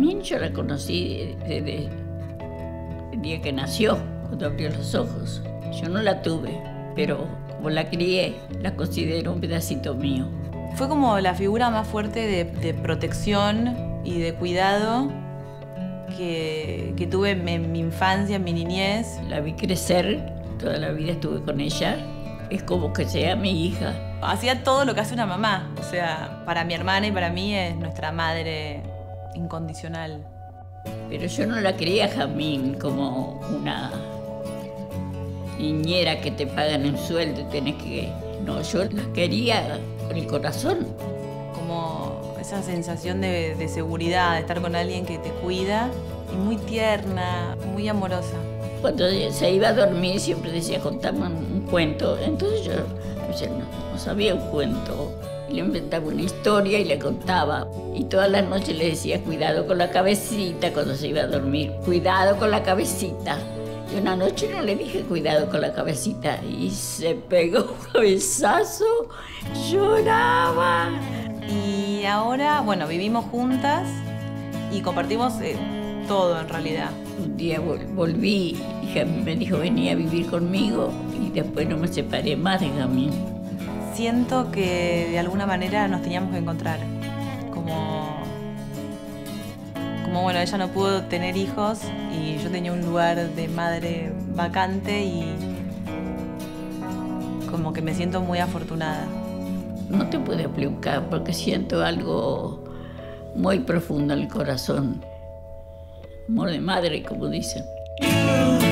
Jamín yo la conocí desde el día que nació, cuando abrió los ojos. Yo no la tuve, pero como la crié, la considero un pedacito mío. Fue como la figura más fuerte de protección y de cuidado que tuve en mi infancia, en mi niñez. La vi crecer, toda la vida estuve con ella. Es como que sea mi hija. Hacía todo lo que hace una mamá. O sea, para mi hermana y para mí es nuestra madre incondicional. Pero yo no la quería, Jamín, como una niñera que te pagan un sueldo y tenés que... No, yo la quería con el corazón. Como esa sensación de seguridad, de estar con alguien que te cuida y muy tierna, muy amorosa. Cuando se iba a dormir siempre decía, contame un cuento. Entonces yo no sabía un cuento. Le inventaba una historia y le contaba. Y todas las noches le decía, cuidado con la cabecita cuando se iba a dormir. Cuidado con la cabecita. Y una noche no le dije, cuidado con la cabecita. Y se pegó un cabezazo, lloraba. Y ahora, bueno, vivimos juntas y compartimos todo en realidad. Un día volví y Jamín me dijo, venía a vivir conmigo. Y después no me separé más de Jamín. Siento que de alguna manera nos teníamos que encontrar. Como bueno, ella no pudo tener hijos y yo tenía un lugar de madre vacante y como que me siento muy afortunada. No te puedo explicar porque siento algo muy profundo en el corazón. Amor de madre, como dicen.